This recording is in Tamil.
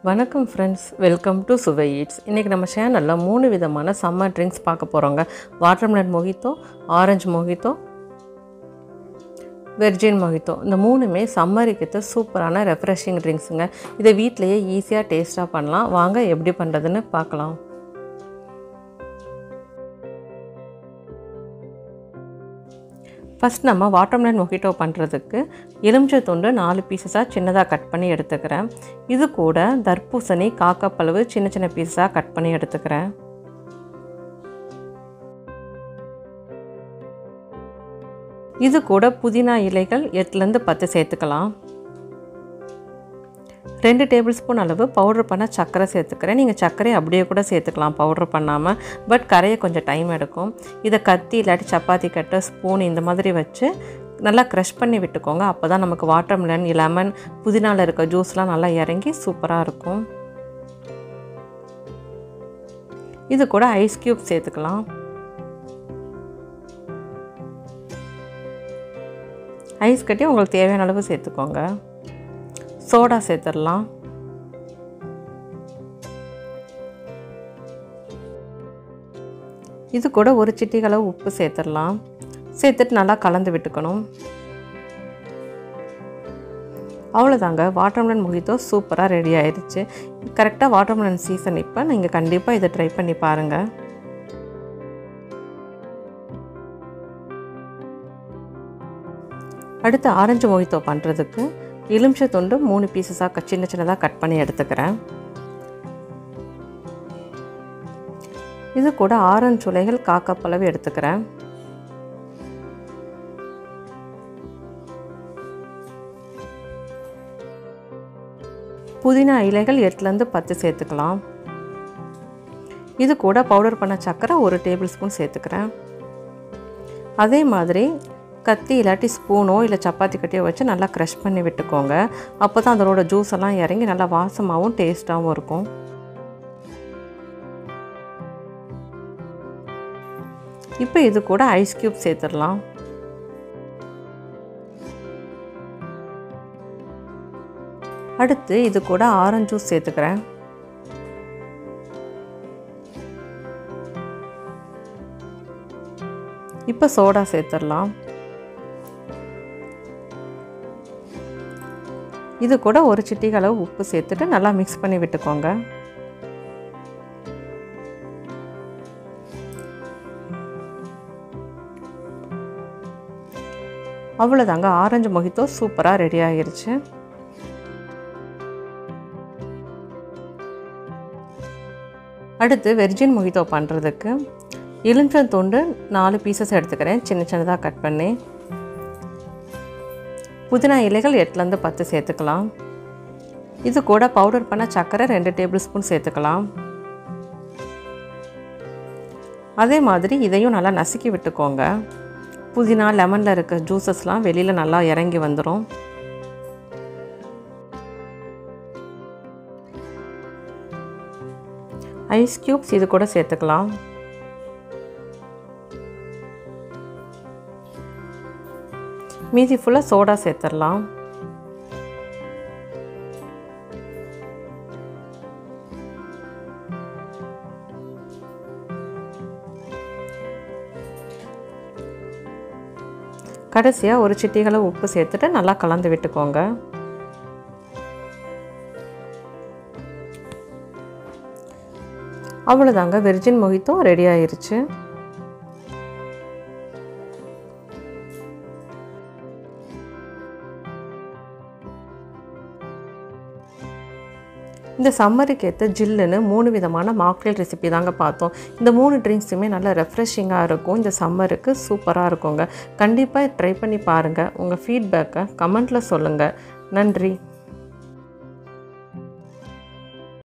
வணக்கம் ஃப்ரெண்ட்ஸ், வெல்கம் டு சுவையீட்ஸ். இன்றைக்கி நம்ம சேனலில் 3 விதமான சம்மர் ட்ரிங்க்ஸ் பார்க்க போகிறோங்க. Watermelon mojito, orange mojito, virgin mojito. இந்த மூணுமே சம்மருக்கு சூப்பரான ரெஃப்ரெஷிங் ட்ரிங்க்ஸுங்க. இதை வீட்டிலையே ஈஸியாக டேஸ்ட்டாக பண்ணலாம். வாங்க எப்படி பண்ணுறதுன்னு பார்க்கலாம். ஃபஸ்ட் நம்ம வாட்டர்மெலன் மொஹிட்டோ பண்ணுறதுக்கு எலுமிச்சை துண்டு 4 பீசஸாக சின்னதாக கட் பண்ணி எடுத்துக்கிறேன். இது கூட தர்பூசணி காக்கப்பளவு சின்ன சின்ன பீஸாக கட் பண்ணி எடுத்துக்கிறேன். இது கூட புதினா இலைகள் 8லேருந்து 10 சேர்த்துக்கலாம். 2 டேபிள் ஸ்பூன் அளவு பவுடர் பண்ண சர்க்கரை சேர்த்துக்கிறேன். நீங்கள் சர்க்கரையை அப்படியே கூட சேர்த்துக்கலாம் பவுடர் பண்ணாமல். பட் கரைய கொஞ்சம் டைம் எடுக்கும். இதை கத்தி இல்லாட்டி சப்பாத்தி கட்டை ஸ்பூன் இந்த மாதிரி வச்சு நல்லா க்ரஷ் பண்ணி விட்டுக்கோங்க. அப்போ தான் நமக்கு வாட்டர்மெலன் லெமன் புதினாவில் இருக்க ஜூஸ்லாம் நல்லா இறங்கி சூப்பராக இருக்கும். இது கூட ஐஸ் க்யூப் சேர்த்துக்கலாம். ஐஸ் கட்டி உங்களுக்கு தேவையான அளவு சேர்த்துக்கோங்க. சோடா சேர்த்துடலாம். இது கூட ஒரு சிட்டிகை அளவு உப்பு சேர்த்துடலாம். சேர்த்துட்டு நல்லா கலந்து விட்டுக்கணும். அவ்வளோதாங்க, வாட்டர்மெலன் மொஹிட்டோ சூப்பராக ரெடி ஆயிடுச்சு. கரெக்டாக வாட்டர்மெலன் சீசன். இப்போ நீங்கள் கண்டிப்பாக இதை ட்ரை பண்ணி பாருங்கள். அடுத்து ஆரஞ்சு மொஹிட்டோ பண்ணுறதுக்கு எலுமிச்சை துண்டு 3 பீசஸாக சின்ன சின்னதாக கட் பண்ணி எடுத்துக்கிறேன். இது கூட ஆரஞ்சு இலைகள் காக்கப்பளவு எடுத்துக்கிறேன். புதினா இலைகள் 8லேருந்து 10 சேர்த்துக்கலாம். இது கூட பவுடர் பண்ண சர்க்கரை 1 டேபிள் ஸ்பூன் சேர்த்துக்கிறேன். அதே மாதிரி கத்தி இல்லாட்டி ஸ்பூனோ இல்லை சப்பாத்தி கட்டியோ வச்சு நல்லா க்ரஷ் பண்ணி விட்டுக்கோங்க. அப்போ தான் அதோட ஜூஸ் எல்லாம் இறங்கி நல்லா வாசமாகவும் டேஸ்ட்டாகவும் இருக்கும். இப்போ இது கூட ஐஸ் க்யூப் சேர்த்துடலாம். அடுத்து இது கூட ஆரஞ்சு ஜூஸ் சேர்த்துக்கிறேன். இப்போ சோடா சேர்த்துடலாம். இது கூட ஒரு சிட்டிகை அளவு உப்பு சேர்த்துட்டு நல்லா மிக்ஸ் பண்ணி விட்டுக்கோங்க. அவ்வளோதாங்க, ஆரஞ்சு மொஹிட்டோ சூப்பராக ரெடி ஆகிருச்சு. அடுத்து வெர்ஜின் மொஹிட்டோ பண்ணுறதுக்கு எலுமிச்சை துண்டு 4 பீசஸ் எடுத்துக்கிறேன் சின்ன சின்னதாக கட் பண்ணி. புதினா இலைகள் 8லேருந்து 10 சேர்த்துக்கலாம். இது கூட பவுடர் பண்ண சர்க்கரை 2 டேபிள் ஸ்பூன் சேர்த்துக்கலாம். அதே மாதிரி இதையும் நல்லா நசுக்கி விட்டுக்கோங்க. புதினா லெமனில் இருக்க ஜூஸஸ்லாம் வெளியில் நல்லா இறங்கி வந்துடும். ஐஸ் க்யூப்ஸ் இது கூட சேர்த்துக்கலாம். மீதி ஃபுல்லாக சோடா சேர்த்துடலாம். கடைசியாக ஒரு சிட்டிகை உப்பு சேர்த்துட்டு நல்லா கலந்து விட்டுக்கோங்க. அவ்வளோதாங்க, வெர்ஜின் மொஹிட்டோ ரெடி ஆயிருச்சு. இந்த சம்மருக்கு ஏற்ற ஜில்லுன்னு 3 விதமான மாக்டெயில் ரெசிபி தாங்க பார்த்தோம். இந்த 3 ட்ரிங்க்ஸுமே நல்லா ரெஃப்ரெஷிங்காக இருக்கும். இந்த சம்மருக்கு சூப்பராக இருக்குங்க. கண்டிப்பாக ட்ரை பண்ணி பாருங்கள். உங்கள் ஃபீட்பேக்கை கமெண்ட்டில் சொல்லுங்கள். நன்றி.